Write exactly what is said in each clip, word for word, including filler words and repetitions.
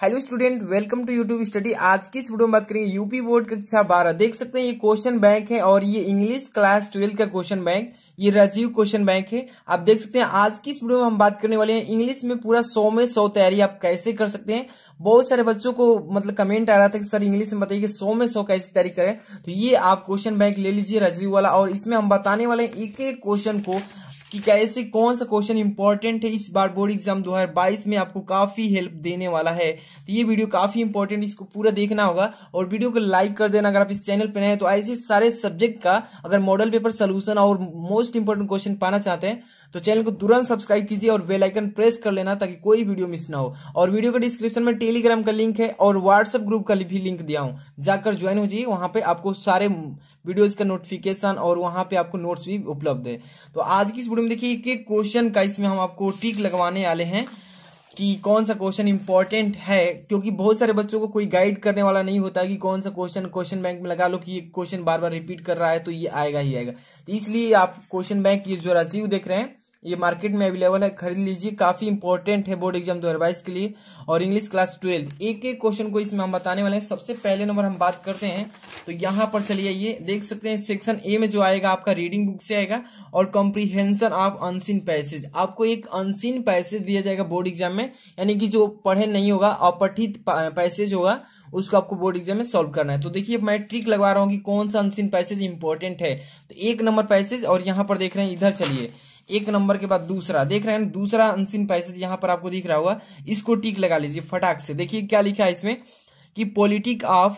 Hello student, welcome to YouTube study. आज की इस वीडियो में बात करेंगे यूपी बोर्ड कक्षा बारह। देख सकते हैं ये क्वेश्चन बैंक है और ये इंग्लिश क्लास ट्वेल्व का क्वेश्चन बैंक, ये राजीव क्वेश्चन बैंक है। आप देख सकते हैं आज की इस वीडियो में हम बात करने वाले हैं इंग्लिश में पूरा सौ में सौ तैयारी आप कैसे कर सकते हैं। बहुत सारे बच्चों को मतलब कमेंट आ रहा था कि सर इंग्लिश में बताइए कि सौ में सौ कैसे तैयारी करें। तो ये आप क्वेश्चन बैंक ले लीजिए राजीव वाला, और इसमें हम बताने वाले हैं एक एक क्वेश्चन को कि कैसे कौन सा क्वेश्चन इंपॉर्टेंट है इस बार बोर्ड एग्जाम दो हज़ार बाईस में, आपको काफी हेल्प देने वाला है। तो ये वीडियो काफी इंपॉर्टेंट, इसको पूरा देखना होगा और वीडियो को लाइक कर देना अगर आप इस चैनल पर नए हैं। तो ऐसे सारे सब्जेक्ट का अगर मॉडल पेपर सोल्यूशन और मोस्ट इंपोर्टेंट क्वेश्चन पाना चाहते हैं तो चैनल को तुरंत सब्सक्राइब कीजिए और बेल आइकन प्रेस कर लेना ताकि कोई वीडियो मिस ना हो। और वीडियो के डिस्क्रिप्शन में टेलीग्राम का लिंक है और व्हाट्सएप ग्रुप का भी लिंक दिया हूं, जाकर ज्वाइन हो जाइए। वहां पे आपको सारे वीडियोज का नोटिफिकेशन और वहां पे आपको नोट्स भी उपलब्ध है। तो आज की इस वीडियो में देखिए एक एक क्वेश्चन का इसमें हम आपको टिक लगवाने वाले हैं कि कौन सा क्वेश्चन इंपॉर्टेंट है, क्योंकि बहुत सारे बच्चों को कोई गाइड करने वाला नहीं होता कि कौन सा क्वेश्चन क्वेश्चन बैंक में लगा लो कि ये क्वेश्चन बार बार रिपीट कर रहा है तो ये आएगा ही आएगा। तो इसलिए आप क्वेश्चन बैंक ये जो राजीव देख रहे हैं ये मार्केट में अवेलेबल है, खरीद लीजिए। काफी इंपॉर्टेंट है बोर्ड एग्जाम दो हज़ार बाईस के लिए और इंग्लिश क्लास ट्वेल्व। एक एक क्वेश्चन को इसमें हम बताने वाले हैं। सबसे पहले नंबर हम बात करते हैं तो यहाँ पर चलिए, ये देख सकते हैं सेक्शन ए में जो आएगा आपका रीडिंग बुक से आएगा और कॉम्प्रीहेंशन ऑफ अनसीन पैसेज। आपको एक अनसीन पैसेज दिया जाएगा बोर्ड एग्जाम में, यानी कि जो पढ़े नहीं होगा, अपठित पैसेज होगा, उसको आपको बोर्ड एग्जाम में सॉल्व करना है। तो देखिए मैं ट्रिक लगवा रहा हूँ कि कौन सा अनसीन पैसेज इंपॉर्टेंट है। तो एक नंबर पैसेज, और यहाँ पर देख रहे हैं इधर चलिए एक नंबर के बाद दूसरा देख रहे हैं, दूसरा अनसीन पैसेज यहाँ पर आपको दिख रहा होगा, इसको टिक लगा लीजिए फटाक से। देखिए क्या लिखा है इसमें कि politic of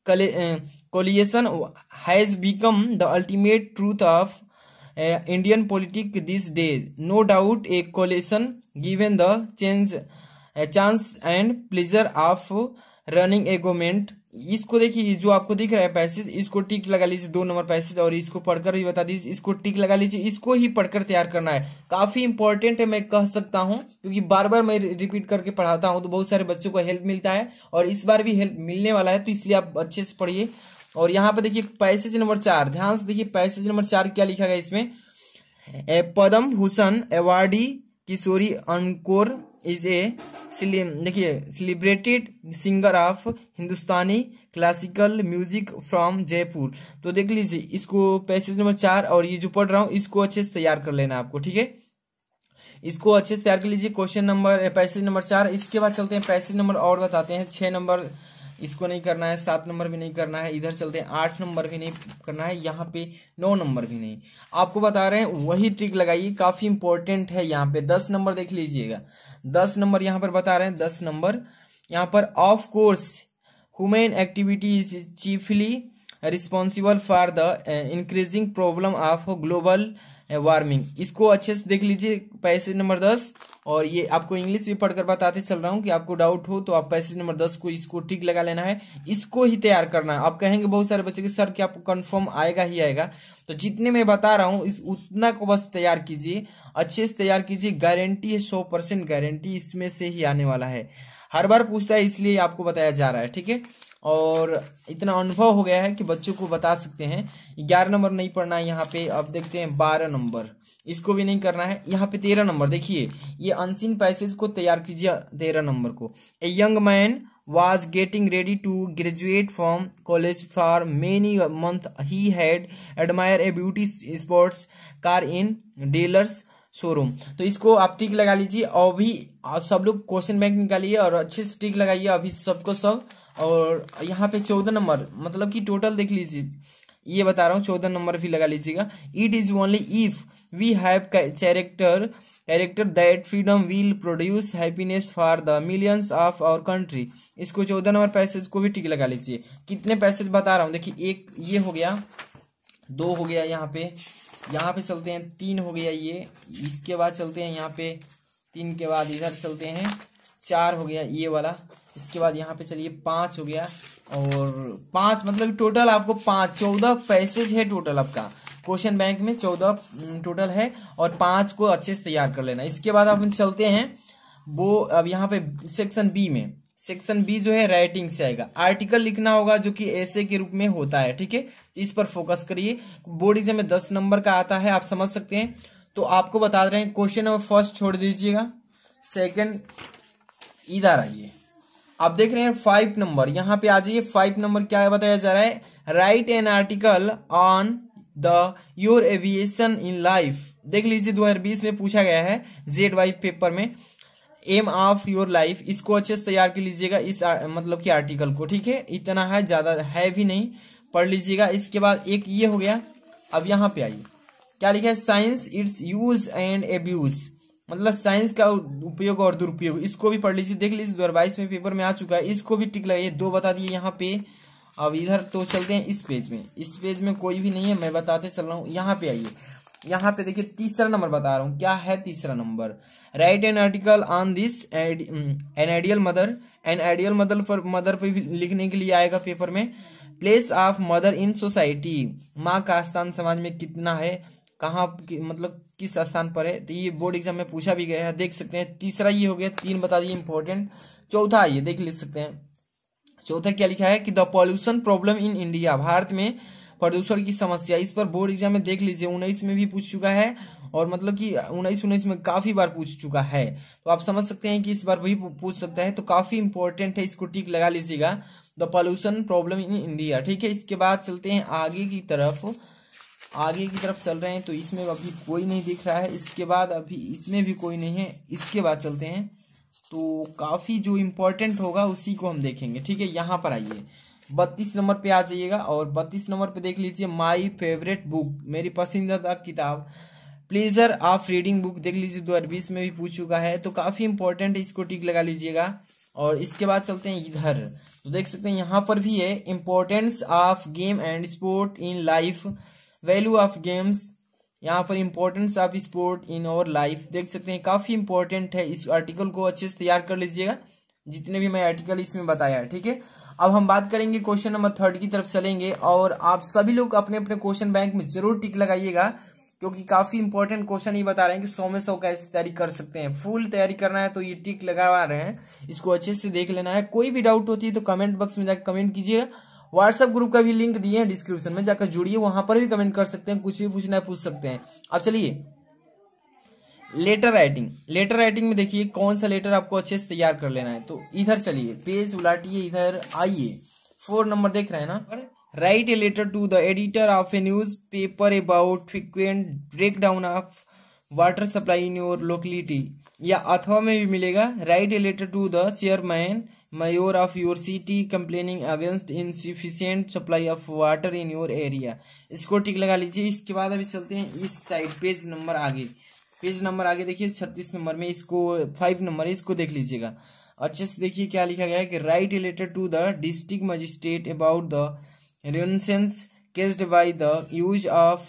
coalition has become the ultimate truth of Indian politic this days, no doubt a coalition given the change chance and pleasure of running a government. इसको देखिए जो आपको दिख रहा है पैसेज, इसको टिक लगा लीजिए दो नंबर पैसेज, और इसको पढ़कर भी बता दीजिए, इसको टिक लगा लीजिए। इसको ही पढ़कर तैयार करना है। काफी इंपॉर्टेंट है मैं कह सकता हूं, क्योंकि बार बार मैं रिपीट करके पढ़ाता हूं तो बहुत सारे बच्चों को हेल्प मिलता है और इस बार भी हेल्प मिलने वाला है, तो इसलिए आप अच्छे से पढ़िए। और यहाँ पे देखिए पैसेज नंबर चार, ध्यान से देखिए पैसेज नंबर चार क्या लिखा गया इसमें, Padma Bhushan awardee Kishori Amonkar is a देखिए celebrated singer of Hindustani classical music from Jaipur. तो देख लीजिए इसको पैसेज नंबर चार, और ये जो पढ़ रहा हूं इसको अच्छे से तैयार कर लेना आपको, ठीक है। इसको अच्छे से तैयार कर लीजिए क्वेश्चन नंबर पैसेज नंबर चार। इसके बाद चलते हैं पैसेज नंबर और बताते हैं। छह नंबर इसको नहीं करना है, सात नंबर भी नहीं करना है, इधर चलते हैं आठ नंबर भी नहीं करना है, यहाँ पे नौ नंबर भी नहीं। आपको बता रहे हैं वही ट्रिक लगाइए, काफी इंपॉर्टेंट है। यहाँ पे दस नंबर देख लीजिएगा, दस नंबर यहाँ पर बता रहे हैं, दस नंबर यहाँ पर of course human activity is chiefly responsible for the increasing problem of global warming. इसको अच्छे से देख लीजिए पैसेज नंबर दस, और ये आपको इंग्लिश भी पढ़कर बताते चल रहा हूं कि आपको डाउट हो तो आप पैसेज नंबर दस को इसको टिक लगा लेना है, इसको ही तैयार करना है। आप कहेंगे बहुत सारे बच्चे के सर कि आपको कंफर्म आएगा ही आएगा, तो जितने मैं बता रहा हूं इस उतना को बस तैयार कीजिए, अच्छे से तैयार कीजिए। गारंटी है, सौ परसेंट गारंटी इसमें से ही आने वाला है। हर बार पूछता है इसलिए आपको बताया जा रहा है, ठीक है। और इतना अनुभव हो गया है कि बच्चों को बता सकते हैं। ग्यारह नंबर नहीं पढ़ना है यहाँ पे। अब देखते हैं बारह नंबर, इसको भी नहीं करना है। यहाँ पे तेरह नंबर देखिए, ये अनसीन पैसेज को तैयार कीजिए तेरह नंबर को। A young man was getting ready to graduate from college for many months. He had admired a beauty sports car in dealer's showroom. तो इसको आप टिक लगा लीजिए। और भी आप सब लोग क्वेश्चन बैंक निकालिए और अच्छे से टिक लगाइए अभी सबको सब। और यहाँ पे चौदह नंबर मतलब कि टोटल देख लीजिए, ये बता रहा हूँ चौदह नंबर भी लगा लीजिएगा। It is only if we have character character that freedom will produce happiness for the millions of our country. इसको चौदह नंबर पैसेज को भी टिक लगा लीजिए। कितने पैसेज बता रहा हूँ देखिए, एक ये हो गया, दो हो गया, यहाँ पे यहाँ पे चलते हैं तीन हो गया ये, इसके बाद चलते हैं यहाँ पे तीन के बाद इधर चलते हैं चार हो गया ये वाला, इसके बाद यहाँ पे चलिए पांच हो गया, और पांच मतलब टोटल आपको पांच चौदह पैसेज है टोटल आपका क्वेश्चन बैंक में, चौदह टोटल है, और पांच को अच्छे से तैयार कर लेना। इसके बाद आप चलते हैं वो अब यहाँ पे सेक्शन बी में। सेक्शन बी जो है राइटिंग से आएगा, आर्टिकल लिखना होगा जो कि ऐसे के रूप में होता है, ठीक है। इस पर फोकस करिए, बोर्ड एग्जाम में दस नंबर का आता है, आप समझ सकते हैं। तो आपको बता रहे हैं क्वेश्चन नंबर फर्स्ट छोड़ दीजिएगा, सेकंड इधर आइए, आप देख रहे हैं फाइव नंबर, यहाँ पे आ जाइए। फाइव नंबर क्या बताया जा रहा है, write an article on the your aviation in life. देख लीजिए दो हजार बीस में पूछा गया है जेड वाई पेपर में, एम ऑफ योर लाइफ। इसको अच्छे से तैयार कर लीजिएगा इस आ, मतलब कि आर्टिकल को, ठीक है। इतना है, ज्यादा है भी नहीं, पढ़ लीजिएगा। इसके बाद एक ये हो गया। अब यहाँ पे आइए, क्या लिखा है, science its use and abuse, मतलब साइंस का उपयोग और दुरुपयोग, इसको भी पढ़ लीजिए। देख लीजिए दो हजार बाईस में पेपर में आ चुका है, इसको भी टिक लगाइए। दो बता दिए यहाँ पे। अब इधर तो चलते हैं इस पेज में, इस पेज में कोई भी नहीं है, मैं बताते चल रहा हूँ। यहाँ पे आइए, यहाँ पे देखिए तीसरा नंबर बता रहा हूँ, क्या है तीसरा नंबर, write an article on this an ideal mother. An ideal mother पर मदर पर भी लिखने के लिए आएगा पेपर में। Place of mother in society, माँ का स्थान समाज में कितना है, कहाँ मतलब किस स्थान पर है, तो ये बोर्ड एग्जाम में पूछा भी गया है, देख सकते हैं। तीसरा ये हो गया, तीन बता दिए इंपॉर्टेंट। चौथा ये देख ले सकते हैं, चौथा क्या लिखा है कि the pollution problem in India, Bharat में प्रदूषण की समस्या। इस पर बोर्ड एग्जाम में देख लीजिए उन्नीस में भी पूछ चुका है, और मतलब कि उन्नीस उन्नीस में काफी बार पूछ चुका है, तो आप समझ सकते हैं कि इस बार वही पूछ सकता है, तो काफी इंपॉर्टेंट है, इसको टिक लगा लीजिएगा, the pollution problem in India, ठीक है। इसके बाद चलते हैं आगे की तरफ, आगे की तरफ चल रहे हैं, तो इसमें अभी कोई नहीं दिख रहा है। इसके बाद अभी इसमें भी कोई नहीं है। इसके बाद चलते हैं, तो काफी जो इम्पोर्टेंट होगा उसी को हम देखेंगे, ठीक है। यहाँ पर आइए, बत्तीस नंबर पे आ जाइएगा, और बत्तीस नंबर पे देख लीजिए माई फेवरेट बुक, मेरी पसंदीदा किताब, प्लेजर ऑफ रीडिंग बुक। देख लीजिए दो हजार बीस में भी पूछ चुका है, तो काफी इंपॉर्टेंट है, इसको टिक लगा लीजिएगा। और इसके बाद चलते हैं इधर, तो देख सकते हैं यहाँ पर भी है, importance of game and sport in life, value of games, यहाँ पर इंपॉर्टेंस ऑफ स्पोर्ट इन और लाइफ, देख सकते हैं काफी इंपॉर्टेंट है। इस आर्टिकल को अच्छे से तैयार कर लीजिएगा, जितने भी मैं आर्टिकल इसमें बताया है, ठीक है। अब हम बात करेंगे क्वेश्चन नंबर थर्ड की तरफ चलेंगे, और आप सभी लोग अपने अपने क्वेश्चन बैंक में जरूर टिक लगाइएगा, क्योंकि काफी इंपॉर्टेंट क्वेश्चन ये बता रहे हैं कि सौ में सौ कैसे तैयारी कर सकते हैं। फुल तैयारी करना है तो ये टिक लगा रहे हैं, इसको अच्छे से देख लेना है। कोई भी डाउट होती है तो कमेंट बॉक्स में जाकर कमेंट कीजिए। व्हाट्सएप ग्रुप का भी लिंक दिए हैं डिस्क्रिप्शन में, जाकर जुड़िए, वहां पर भी कमेंट कर सकते हैं, कुछ भी पूछना है पूछ सकते हैं। अब चलिए लेटर राइटिंग, लेटर राइटिंग में देखिए कौन सा लेटर आपको अच्छे से तैयार कर लेना है, तो इधर चलिए, पेज उलाटिए, इधर आइए, फोर नंबर देख रहे हैं ना, write a letter to the editor of a newspaper about frequent breakdown of water supply in your locality, या अथवा में भी मिलेगा, write a letter to the chairman mayor of your city complaining against insufficient supply of water in your area। इसको tick लगा लीजिए। इसके बाद अभी चलते हैं इस साइड, पेज नंबर आगे, पेज नंबर आगे देखिए छत्तीस नंबर में, इसको फाइव नंबर है, इसको देख लीजिएगा अच्छे से। देखिए क्या लिखा गया है कि write a letter to the district magistrate about the nuisance caused by the use of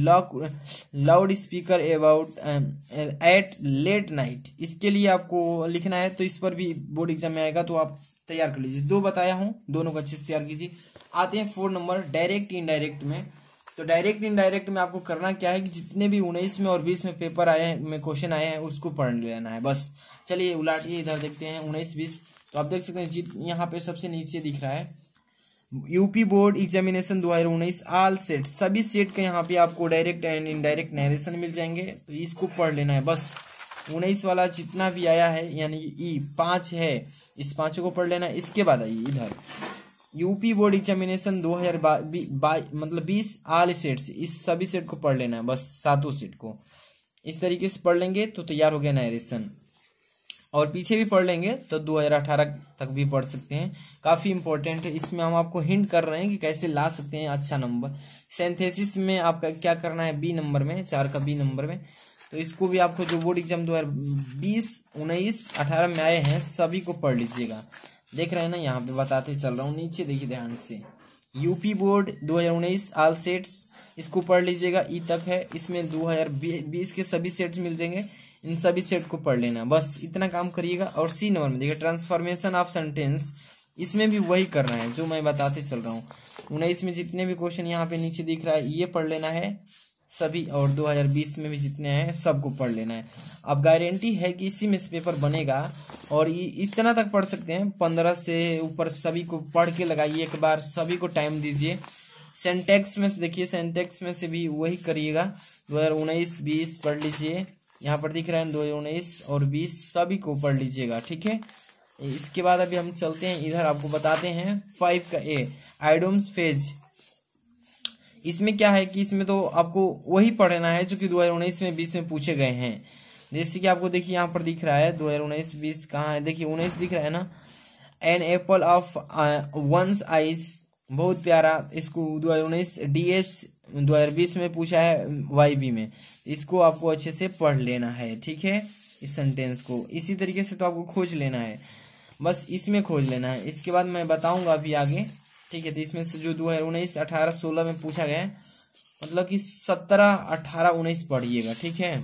loudspeaker about at late night. इसके लिए आपको लिखना है, तो इस पर भी बोर्ड एग्जाम में आएगा, तो आप तैयार कर लीजिए। दो बताया हूं, दोनों को अच्छे से तैयार कीजिए। आते हैं फोर नंबर डायरेक्ट इनडायरेक्ट में, तो डायरेक्ट इनडायरेक्ट में आपको करना क्या है कि जितने भी उन्नीस में और बीस में पेपर आए हैं, में क्वेश्चन आए हैं, उसको पढ़ लेना है बस। चलिए उलाटिए, इधर देखते हैं उन्नीस बीस, तो आप देख सकते हैं यहाँ पे सबसे नीचे दिख रहा है यूपी बोर्ड एग्जामिनेशन दो हजार उन्नीस ऑल सेट, सभी सेट के यहाँ पे आपको डायरेक्ट एंड इनडायरेक्ट नरेशन मिल जाएंगे, तो इसको पढ़ लेना है बस। उन्नीस वाला जितना भी आया है, यानी ई पांच है, इस पांचों को पढ़ लेना है। इसके बाद आइए इधर यूपी बोर्ड एग्जामिनेशन दो हजार मतलब बीस ऑल सेट्स, इस सभी सेट को पढ़ लेना है बस, सातों सेट को इस तरीके से पढ़ लेंगे तो तैयार हो गया नरेशन। और पीछे भी पढ़ लेंगे तो दो हजार अठारह तक भी पढ़ सकते हैं, काफी इंपॉर्टेंट है। इसमें हम आपको हिंट कर रहे हैं कि कैसे ला सकते हैं अच्छा नंबर। सिंथेसिस में आपका क्या करना है, बी नंबर में, चार का बी नंबर में, तो इसको भी आपको जो बोर्ड एग्जाम दो हजार बीस उन्नीस अठारह में आए हैं सभी को पढ़ लीजिएगा। देख रहे हैं ना, यहाँ पे बताते चल रहा हूँ, नीचे देखिए ध्यान से, यूपी बोर्ड दो हजार उन्नीस ऑल सेट्स, इसको पढ़ लीजिएगा, ई तक है। इसमें दो हजार बीस के सभी सेट्स मिल जाएंगे, इन सभी सेट को पढ़ लेना, बस इतना काम करिएगा। और सी नंबर में देखिए ट्रांसफॉर्मेशन ऑफ सेंटेंस, इसमें भी वही करना है जो मैं बताते चल रहा हूँ। उन्नीस में जितने भी क्वेश्चन यहाँ पे नीचे दिख रहा है ये पढ़ लेना है सभी, और दो हजार बीस में भी जितने हैं सबको पढ़ लेना है। अब गारंटी है कि इसी में से पेपर बनेगा, और इतना तक पढ़ सकते हैं, पंद्रह से ऊपर सभी को पढ़ के लगाइए एक बार, सभी को टाइम दीजिए। सेंटेक्स में से देखिए, सेंटेक्स में से भी वही करिएगा, दो हजार उन्नीस बीस पढ़ लीजिए, यहाँ पर दिख रहा है दो हजार उन्नीस और बीस, सभी को पढ़ लीजिएगा, ठीक है। इसके बाद अभी हम चलते हैं इधर, आपको बताते हैं फाइव का ए आइडोम्स फेज। इसमें क्या है कि इसमें तो आपको वही पढ़ना है जो कि दो हजार उन्नीस में बीस में पूछे गए हैं। जैसे कि आपको देखिए यहाँ पर दिख रहा है दो हजार उन्नीस बीस कहाँ है, देखिए उन्नीस दिख रहा है ना। An apple of one's eyes, बहुत प्यारा। इसको दो हजार उन्नीस डी एच दो हजार बीस में पूछा है वाई बी में। इसको आपको अच्छे से पढ़ लेना है, ठीक है, इस सेंटेंस को। इसी तरीके से तो आपको खोज लेना है, बस इसमें खोज लेना है। इसके बाद मैं बताऊंगा अभी आगे, ठीक है। तो इसमें से जो दो हजार उन्नीस अठारह सोलह में पूछा गया है, मतलब कि सत्रह अठारह उन्नीस पढ़िएगा, ठीक है।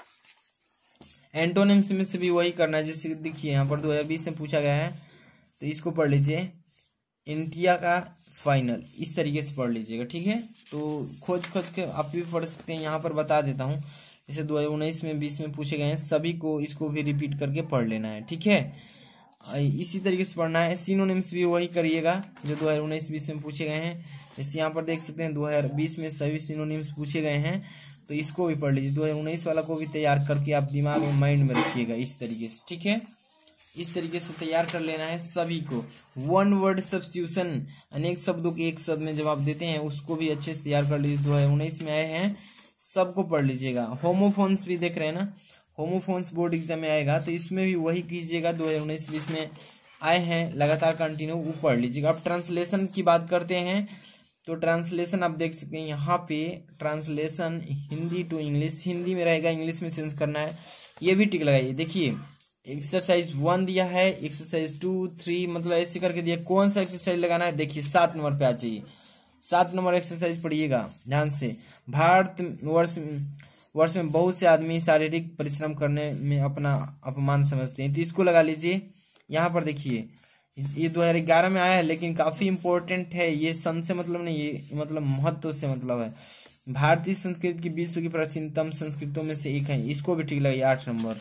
एंटोनिम्स में से भी वही करना है, जैसे देखिए यहाँ पर दो हजार बीस में पूछा गया है, तो इसको पढ़ लीजिए। इंडिया का फाइनल, इस तरीके से पढ़ लीजिएगा, ठीक है। तो खोज खोज के आप भी पढ़ सकते हैं, यहाँ पर बता देता हूँ। जैसे दो हजार उन्नीस में बीस में पूछे गए हैं, सभी को इसको भी रिपीट करके पढ़ लेना है, ठीक है। इसी तरीके से पढ़ना है। सिनोनिम्स भी वही करिएगा जो दो हजार उन्नीस बीस में पूछे गए हैं। जैसे यहाँ पर देख सकते हैं दो हजार बीस में सभी सिनोनिम्स पूछे गए हैं, तो इसको भी पढ़ लीजिए। दो हजार उन्नीस वाला को भी तैयार करके आप दिमाग में माइंड में रखिएगा इस तरीके से, ठीक है। इस तरीके से तैयार कर लेना है सभी को। वन वर्ड सब्स्टिट्यूशन, अनेक शब्दों के एक शब्द में जवाब देते हैं, उसको भी अच्छे से तैयार कर लीजिए। दो हजार उन्नीस में आए हैं, सबको पढ़ लीजिएगा। होमोफोन्स भी देख रहे हैं ना, होमोफोन्स बोर्ड एग्जाम में आएगा, तो इसमें भी वही कीजिएगा। दो हजार उन्नीस बीस में आए हैं लगातार कंटिन्यू, वो पढ़ लीजिएगा। अब ट्रांसलेशन की बात करते हैं, तो ट्रांसलेशन आप देख सकते हैं यहाँ पे, translation Hindi to English, Hindi में रहेगा, इंग्लिश में चेंज करना है, ये भी टिक लगाइए। देखिए एक्सरसाइज वन दिया है, एक्सरसाइज टू थ्री, मतलब ऐसे करके दिया। कौन सा एक्सरसाइज लगाना है, देखिए सात नंबर पे आ जाइए। सात नंबर एक्सरसाइज पढ़िएगा ध्यान से। भारत वर्ष वर्ष में बहुत से आदमी शारीरिक परिश्रम करने में अपना अपमान समझते हैं, तो इसको लगा लीजिए। यहाँ पर देखिए ये दो हजार ग्यारह में आया है, लेकिन काफी इंपॉर्टेंट है ये। सन से मतलब नहीं, ये मतलब महत्व से मतलब है। भारतीय संस्कृत की विश्व की प्राचीनतम संस्कृतों में से एक है, इसको भी ठीक लगाइए, आठ नंबर।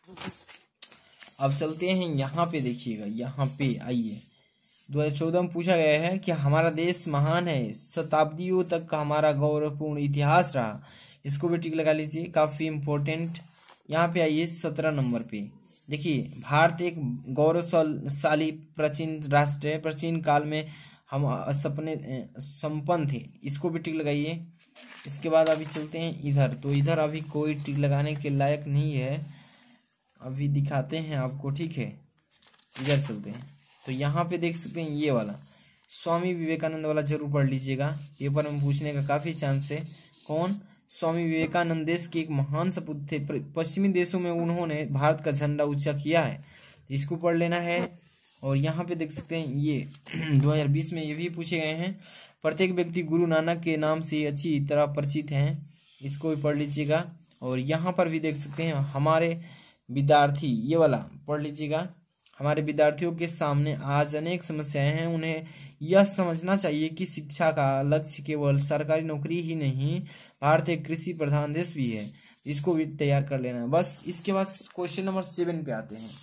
अब चलते हैं यहाँ पे, देखिएगा यहाँ पे आइए। दो हजार चौदह में पूछा गया है कि हमारा देश महान है, शताब्दियों तक का हमारा गौरवपूर्ण इतिहास रहा, इसको भी टिक लगा लीजिए, काफी इंपॉर्टेंट। यहाँ पे आइए सत्रह नंबर पे, देखिए भारत एक गौरवशाली प्राचीन राष्ट्र है, प्राचीन काल में हम सपने संपन्न थे, इसको भी टिक लगाइए। इसके बाद अभी चलते हैं इधर, तो इधर अभी कोई टिक लगाने के लायक नहीं है, अभी दिखाते हैं आपको, ठीक है। इधर चलते हैं, तो यहाँ पे देख सकते हैं ये वाला स्वामी विवेकानंद वाला जरूर पढ़ लीजिएगा, पेपर में पूछने का काफी चांस है। कौन? स्वामी विवेकानंद देश के एक महान सपूत थे, पश्चिमी देशों में उन्होंने भारत का झंडा ऊंचा किया है, इसको पढ़ लेना है। और यहाँ पे देख सकते हैं ये दो हजार बीस में ये भी पूछे गए हैं, प्रत्येक व्यक्ति गुरु नानक के नाम से अच्छी तरह परिचित हैं, इसको भी पढ़ लीजिएगा। और यहाँ पर भी देख सकते हैं हमारे विद्यार्थी, ये वाला पढ़ लीजिएगा। हमारे विद्यार्थियों के सामने आज अनेक समस्याएं हैं, उन्हें यह समझना चाहिए कि शिक्षा का लक्ष्य केवल सरकारी नौकरी ही नहीं, भारत एक कृषि प्रधान देश भी है, इसको भी तैयार कर लेना है। बस इसके बाद क्वेश्चन नंबर सेवन पे आते हैं,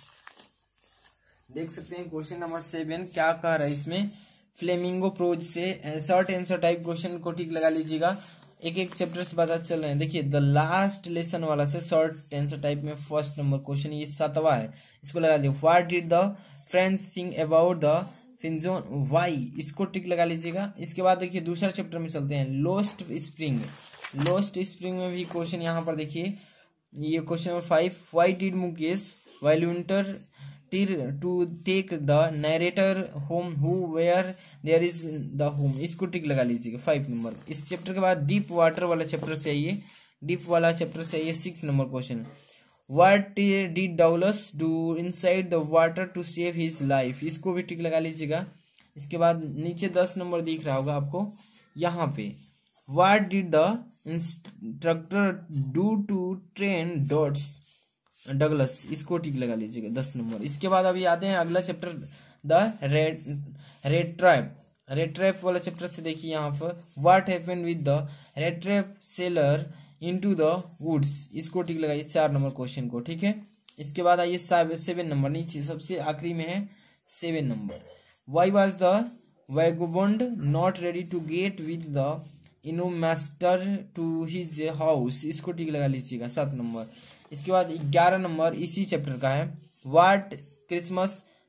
देख सकते हैं क्वेश्चन नंबर सेवन क्या कह रहा है इसमें। फ्लेमिंगो प्रोज से शॉर्ट आंसर टाइप क्वेश्चन को ठीक लगा लीजिएगा, एक एक चैप्टर से पता चल रहे हैं। देखिए द लास्ट लेसन वाला से शॉर्ट आंसर टाइप में फर्स्ट नंबर क्वेश्चन, ये सातवां है, इसको लगा लीजिए। What did the French think about the फिंजोन वाई, इसको टिक लगा लीजिएगा। इसके बाद देखिए दूसरा चैप्टर में चलते हैं, लोस्ट स्प्रिंग। लोस्ट स्प्रिंग में भी क्वेश्चन यहाँ पर देखिए, ये question number five, why did Mukesh volunteer to take the narrator home who where there is the home, इसको टिक लगा लीजिएगा फाइव नंबर। इस चैप्टर के बाद डीप वाटर वाला चैप्टर से आइए, डीप वाला चैप्टर से आइए six number question, what did Douglas do inside the water to save his life, इसको भी टिक लगा लीजिएगा। इसके बाद नीचे दस नंबर दिख रहा होगा आपको यहाँ पे, what did the instructor do to train dots Douglas, इसको टिक लगा लीजिएगा दस नंबर। इसके बाद अभी आते हैं अगला chapter, the red red trap. Red trap वाला चैप्टर से देखिए यहाँ पर, what happened with the red trap seller into the woods, इसको टिक लगाइए चार नंबर क्वेश्चन को, ठीक है। इसके बाद आइए सेवन नंबर, नीचे सबसे आखिरी में है seven number, why was the vagabond not ready to get with the iron master to his house, इसको टिक लगा लीजिएगा सात नंबर। इसके बाद ग्यारह नंबर इसी चैप्टर का है, what Christmas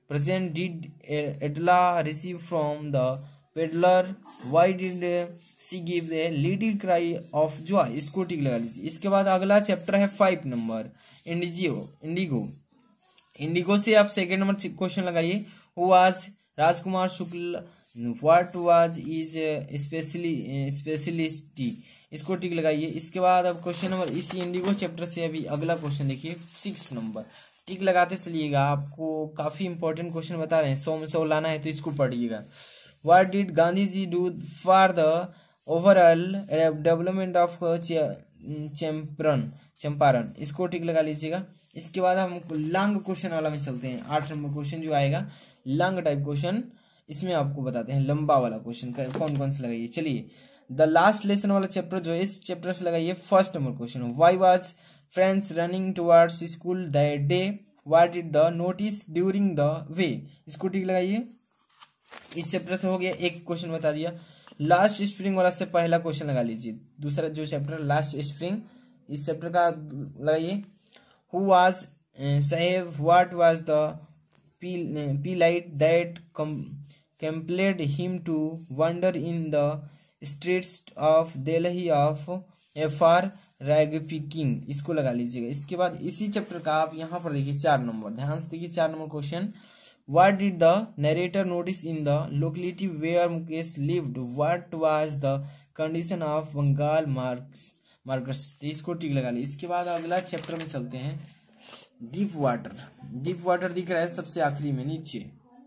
present did Adela receive from the peddler? Why did she give a little cry of joy? इसको टिक लगा लीजिए। इसके बाद अगला चैप्टर है five number Indigo Indigo. Indigo से आप सेकेंड नंबर क्वेश्चन लगाइए। Who was Rajkumar Shukla, what was is specially speciality, इसको टिक लगाइए। इसके बाद अब क्वेश्चन नंबर इसी इंडिगो चैप्टर से अभी अगला क्वेश्चन देखिए सिक्स नंबर, टिक लगाते चलिएगा। आपको काफी इंपॉर्टेंट क्वेश्चन बता रहे हैं, सौ में सौ लाना है तो इसको पढ़िएगा। What did Gandhi ji do for the overall development of Champaran Champaran, इसको टिक लगा लीजिएगा। इसके बाद हम लॉन्ग क्वेश्चन वाला में चलते हैं। आठ नंबर क्वेश्चन जो आएगा लॉन्ग टाइप क्वेश्चन, इसमें आपको बताते हैं लंबा वाला क्वेश्चन कौन कौन से लगाइए। चलिए द लास्ट लेसन वाला चैप्टर जो है इस चैप्टर से लगाइए first number question. Why was friends running towards school that day, what did the notice during the way, इसको टिक लगाइए। इस चैप्टर से हो गया एक क्वेश्चन बता दिया। लास्ट स्प्रिंग वाला से पहला क्वेश्चन लगा लीजिए। दूसरा जो चैप्टर लास्ट स्प्रिंग, इस चैप्टर का लगाइए। Who was Saheb, what was the plight that compelled him to wander in the streets of Delhi of for rag picking, इसको लगा लीजिएगा। इसके बाद इसी चैप्टर का आप यहाँ पर देखिए चार नंबर, ध्यान से देखिए चार number question. What did the narrator notice in the locality where Mukesh lived? What was the condition of Bengal marks markers? इसको टिक लगा ली। इसके बाद अगला चैप्टर में चलते हैं डीप वाटर। डीप वाटर दिख रहा है सबसे आखिरी में नीचे।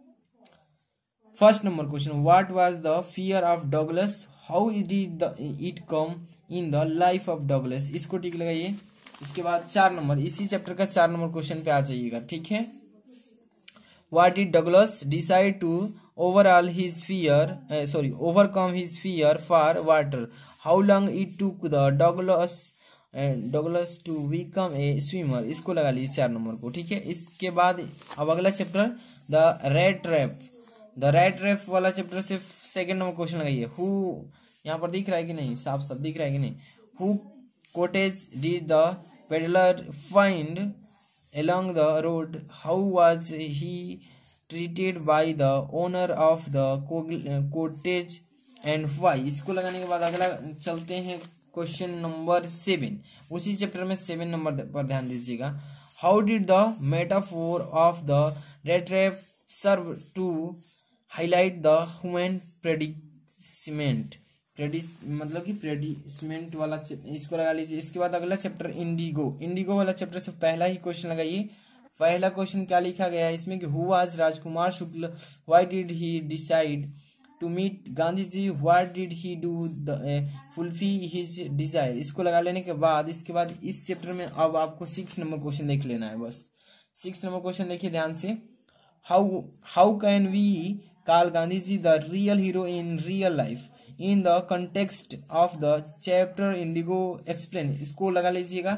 First number question, what was the fear of Douglas, how did it come in the life of Douglas, इसको टिक लगाइए। इसके बाद चार नंबर इसी चैप्टर का चार नंबर क्वेश्चन पे आ जाइएगा, ठीक है। What did Douglas decide to overall his fear sorry overcome his fear for water, how long it took the Douglas Douglas to become a swimmer, इसको लगा लीजिए चार नंबर को, ठीक है। इसके बाद अब अगला chapter the red trap. The red trap वाला चैप्टर से सेकंड नंबर क्वेश्चन लगाइए। हु, यहाँ पर दिख रहा है कि नहीं, साफ साफ दिख रहा है कि नहीं। Who cottage did the peddler find along the road, how was he treated by the owner of the cottage and why, इसको लगाने के बाद अगला चलते हैं क्वेश्चन नंबर सेवन। उसी चैप्टर में सेवन नंबर पर ध्यान दीजिएगा। How did the metaphor of the red trap serve to highlight the human predicament, प्रेडिस मतलब कि प्रेडिसमेंट वाला इसको लगा लीजिए। इसके बाद अगला चैप्टर इंडिगो। इंडिगो वाला चैप्टर से पहला ही क्वेश्चन लगाइए। पहला क्वेश्चन क्या लिखा गया है इसमें कि who was Rajkumar Shukla, why did he decide to meet Gandhi ji, what did he do fulfil his desire, इसको लगा लेने के बाद इसके बाद इस चैप्टर में अब आपको सिक्स नंबर क्वेश्चन देख लेना है बस। सिक्स नंबर क्वेश्चन देखिए ध्यान से। How how can we call Gandhi ji the real hero in real life in the context of the chapter Indigo explain, इसको लगा लीजिएगा।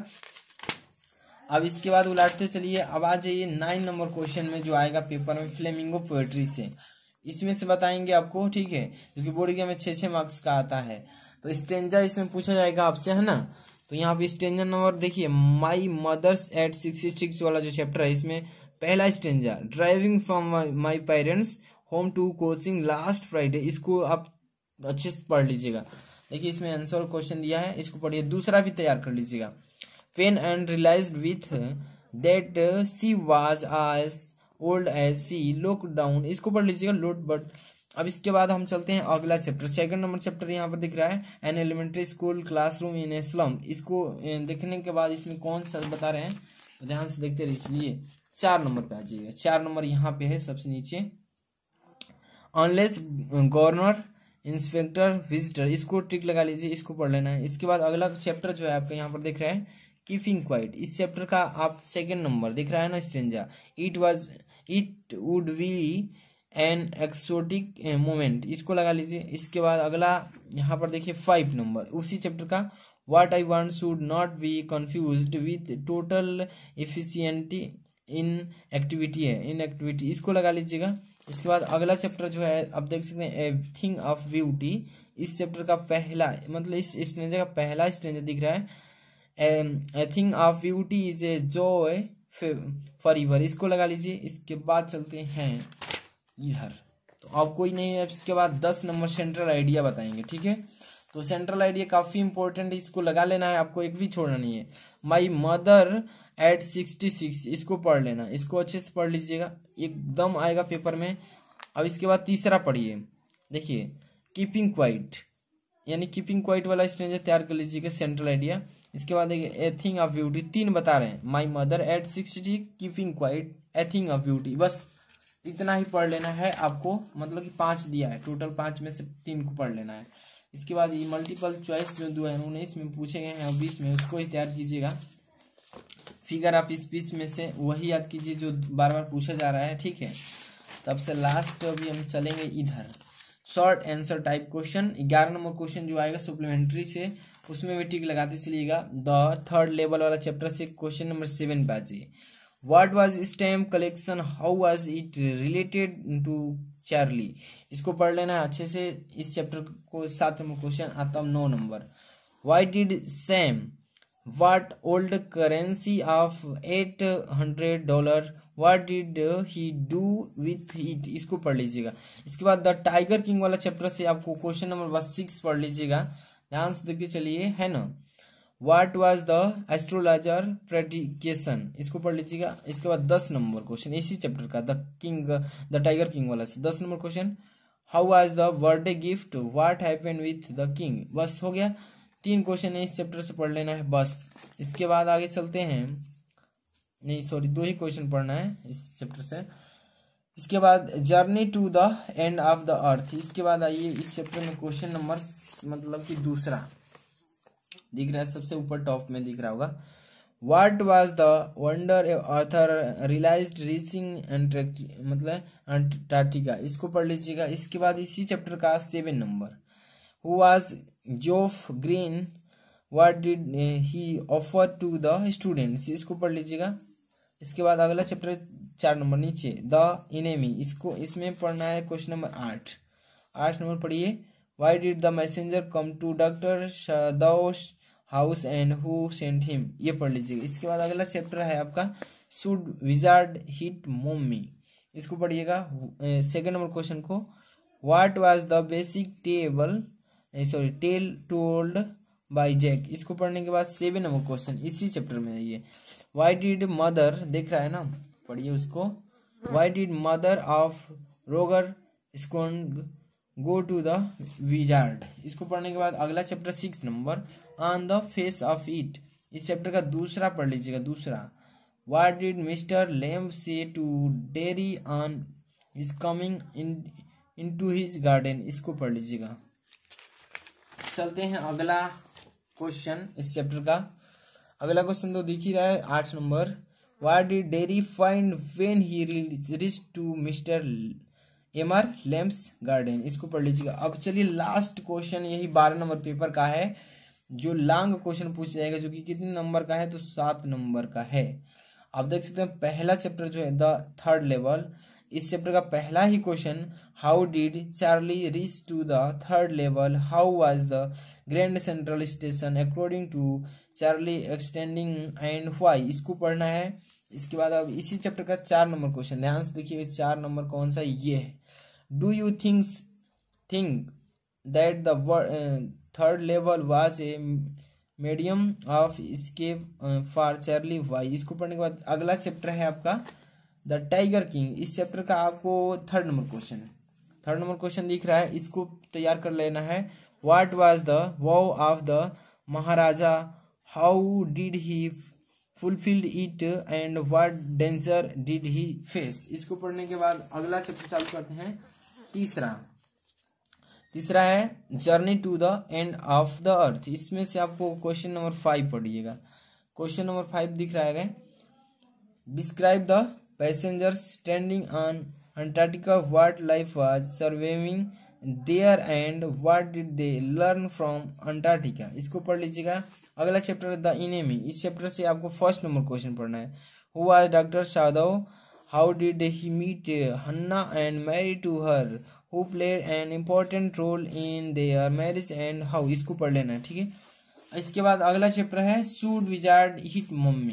अब इसके बाद उलाटते चलिए, अब आ जाइए नाइन नंबर क्वेश्चन में जो आएगा पेपर में फ्लेमिंगो पोएट्री से, इसमें से बताएंगे आपको, ठीक है, क्योंकि बोर्ड एग्जाम में छह छह मार्क्स का आता है। तो स्टेंजा इसमें पूछा जाएगा आपसे, है ना। तो यहाँ पे स्टेंजा नंबर देखिए, my mother's at sixty six वाला जो चैप्टर है इसमें पहला stanza, driving from my parents home to coaching last Friday, इसको आप अच्छे से पढ़ लीजिएगा। देखिए इसमें आंसर क्वेश्चन दिया है, इसको पढ़िए। दूसरा भी तैयार कर लीजिएगा। When and realized with that she was as old as she looked down, इसको पढ़ लीजिएगा। लोट बट अब इसके बाद हम चलते हैं अगला चैप्टर, सेकंड नंबर चैप्टर यहाँ पर दिख रहा है an elementary school classroom in a slum. इसको देखने के बाद इसमें कौन सा बता रहे हैं तो ध्यान से देखते रहिए। चार नंबर पे आ जाइएगा, चार नंबर यहाँ पे है सबसे नीचे, अनलेस गवर्नर इंस्पेक्टर विजिटर, इसको टिक लगा लीजिए, इसको पढ़ लेना है। इसके बाद अगला चैप्टर जो है आपको यहाँ पर दिख रहा है कीपिंग क्वाइट, इस चैप्टर का आप सेकंड नंबर दिख रहा है ना stanza, it was it would be an exotic moment, इसको लगा लीजिए। इसके बाद अगला यहाँ पर देखिए फाइव नंबर उसी चैप्टर का, what I want should not be confused with total efficiency inactivity है, इन एक्टिविटी, इसको लगा लीजिएगा। इसके बाद अगला चैप्टर जो है आप देख सकते हैं ए थिंग ऑफ ब्यूटी, इस चैप्टर का पहला मतलब इस स्टेंजा का पहला स्टेंजा दिख रहा है, a thing of beauty is a joy forever, इसको लगा लीजिए। इसके बाद चलते हैं इधर, तो अब कोई नहीं है। इसके बाद दस नंबर सेंट्रल आइडिया बताएंगे, ठीक है। तो सेंट्रल आइडिया काफी इंपॉर्टेंट है, इसको लगा लेना है, आपको एक भी छोड़ना नहीं है। My mother at sixty six, इसको पढ़ लेना, इसको अच्छे से पढ़ लीजिएगा, एकदम आएगा पेपर में। अब इसके बाद तीसरा पढ़िए, देखिए कीपिंग क्वाइट, यानी कीपिंग क्वाइट वाला स्ट्रेंजर तैयार कर लीजिएगा, सेंट्रल आइडिया। इसके बाद देखिए ए थिंग ऑफ ब्यूटी, तीन बता रहे हैं, my mother at sixty, keeping quiet, a thing of beauty, बस इतना ही पढ़ लेना है आपको, मतलब कि पांच दिया है, टोटल पांच में से तीन को पढ़ लेना है। इसके बाद ये मल्टीपल चॉइस जो दो है उन्नीस में पूछे गए हैं, बीस में, उसको ही तैयार कीजिएगा। फिगर आप इस बीस में से वही याद कीजिए जो बार बार पूछा जा रहा है, ठीक है। तब से लास्ट अभी हम चलेंगे इधर, शॉर्ट आंसर टाइप क्वेश्चन। ग्यारह नंबर क्वेश्चन जो आएगा सप्लीमेंट्री से, उसमें भी टिक लगाते चलिएगा। द थर्ड लेवल वाला चैप्टर से क्वेश्चन नंबर सेवन पे आ जाइए। What was stamp collection, how was it related to Charlie, इसको पढ़ लेना है अच्छे से। इस चैप्टर को सात नंबर क्वेश्चन आता नौ number. Why did Sam what old currency of eight hundred dollar, what did he do with it, इसको पढ़ लीजिएगा। इसके बाद द टाइगर किंग वाला चैप्टर से आपको क्वेश्चन नंबर बस सिक्स पढ़ लीजिएगा, ध्यान से देखते चलिए, है ना। What was the astrologer prediction, इसको पढ़ लीजिएगा। इसके बाद दस नंबर क्वेश्चन इसी चैप्टर का, the king the tiger king वाला से दस number question, how was the birthday gift, what happened with the king, बस हो गया। तीन क्वेश्चन है इस चैप्टर से पढ़ लेना है बस। इसके बाद आगे चलते हैं, नहीं सॉरी दो ही क्वेश्चन पढ़ना है इस चैप्टर से। इसके बाद journey to the end of the earth, इसके बाद आइए इस चैप्टर में क्वेश्चन नंबर मतलब कि दूसरा दिख रहा है, सबसे ऊपर टॉप में दिख रहा होगा। What was the wonder author realised reaching मतलब अंटार्कटिका, इसको पढ़ लीजिएगा। इसके बाद इसी चैप्टर का seven number, who was Geoff Green, what did he offer to the students, इसको पढ़ लीजिएगा। इसके बाद अगला चैप्टर चार नंबर नीचे, द इनेमी, इसको इसमें पढ़ना है क्वेश्चन नंबर आठ। आठ नंबर पढ़िए, why did the messenger come to doctor Sadao's house and who sent him, ये पढ़ लीजिएगा। इसके बाद अगला चैप्टर है आपका शुड विजार्ड हिट मम्मी, इसको पढ़िएगा सेकंड नंबर क्वेश्चन को। What was the basic table sorry tale told by Jack, इसको पढ़ने के बाद सेवन नंबर क्वेश्चन इसी चैप्टर में है ये। व्हाई डिड मदर, देख रहा है ना, पढ़िए उसको। Why did mother of Roger Skunk go to the wizard, इसको पढ़ने के बाद अगला chapter six number, on the face of it, इस चैप्टर का दूसरा पढ़ लीजिएगा, दूसरा। What did mister Lamb say to Derry on is coming in into his garden, इसको पढ़ लीजिएगा। चलते हैं अगला क्वेश्चन इस चैप्टर का। अगला क्वेश्चन तो दिख ही रहा है, आठ नंबर। What did Derry find when he reached to mister M R Lamb's garden, इसको पढ़ लीजिएगा। अब चलिए लास्ट क्वेश्चन, यही बारह नंबर पेपर का है, जो लॉन्ग क्वेश्चन पूछ जाएगा, जो कि कितने नंबर का है, तो सात नंबर का है। आप देख सकते हैं पहला चैप्टर जो है द थर्ड लेवल, इस चैप्टर का पहला ही question, how did Charlie reach to the third level, how was the Grand Central Station according to Charlie extending and why, इसको पढ़ना है। इसके बाद अब इसी चैप्टर का चार नंबर क्वेश्चन, ध्यान से देखिए चार नंबर कौन सा, ये है। Do you thinks think that the third level was a medium of escape for Charlie why, इसको पढ़ने के बाद अगला चैप्टर है आपका द टाइगर किंग, इस चैप्टर का आपको third number question third number question दिख रहा है, इसको तैयार कर लेना है। What was the vow of the Maharaja, how did he fulfilled it and what danger did he face, इसको पढ़ने के बाद अगला चैप्टर चालू करते हैं। तीसरा तीसरा है journey to the end of the earth, इसमें से आपको क्वेश्चन नंबर फाइव पढ़िएगा। क्वेश्चन नंबर फाइव दिख रहा है, describe the passengers standing on Antarctica, what life was surviving there and what did they learn from Antarctica, इसको पढ़ लीजिएगा। अगला चैप्टर द इनेमी, इस चैप्टर से आपको फर्स्ट नंबर क्वेश्चन पढ़ना है। Who was doctor Sadao, how did he meet Hana and marry to her, who played an important role in their marriage and how, इसको पढ़ लेना है, ठीक है। इसके बाद अगला चैप्टर है शुड विजार्ड हिट मम्मी,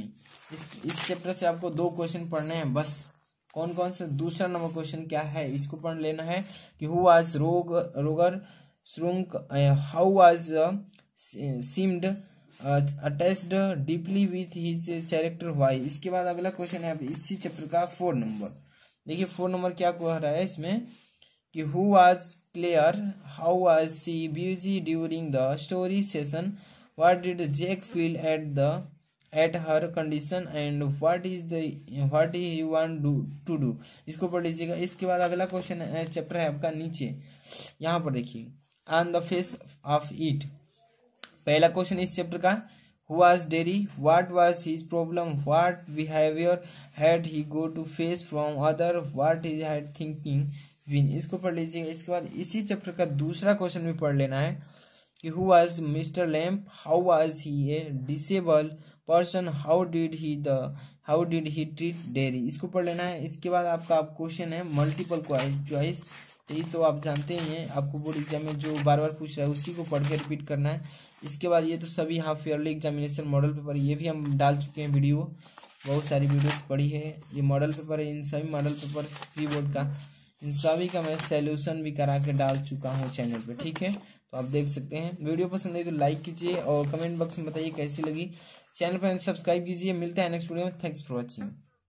इस इस चैप्टर से आपको दो क्वेश्चन पढ़ने हैं बस। कौन कौन से? दूसरा नंबर क्वेश्चन क्या है, इसको पढ़ लेना है कि who was Rog Roger Skunk, how was seemed attached deeply with his character why. इसके बाद अगला क्वेश्चन है इसी चैप्टर का फोर नंबर। देखिए फोर नंबर क्या कह रहा है इसमें कि who was Clare, how was she busy during the story session, what did Jack feel at the at her condition and what is the what he want do to do. इसको पढ़ लीजिएगा। इसके बाद अगला क्वेश्चन है chapter है आपका नीचे, यहाँ पर देखिए on the face of it. पहला क्वेश्चन इस चैप्टर का, who was Derry, what was his problem, what behaviour had he go to face from other, what is had thinking win. इसको पढ़ लीजिएगा। इसके बाद इसी चैप्टर का दूसरा क्वेश्चन भी पढ़ लेना है कि who was mister Lamb, how was he a disable person, how did he the how did he treat Derry. इसको पढ़ लेना है। इसके बाद आपका क्वेश्चन है मल्टीपल चॉइस, ये तो आप जानते ही हैं, आपको बोर्ड एग्जाम में जो बार बार पूछ रहा है उसी को पढ़ के रिपीट करना है। इसके बाद ये तो सभी half yearly examination model paper, ये भी हम डाल चुके हैं वीडियो, बहुत सारी वीडियोस पढ़ी है। ये मॉडल पेपर है, इन सभी मॉडल पेपर प्री बोर्ड का, इन सभी का मैं सॉल्यूशन भी करा के डाल चुका हूँ चैनल पे, ठीक है। तो आप देख सकते हैं। वीडियो पसंद आई तो लाइक कीजिए और कमेंट बॉक्स में बताइए कैसी लगी। चैनल पर सब्सक्राइब कीजिए। मिलते हैं नेक्स्ट वीडियो में। Thanks for watching.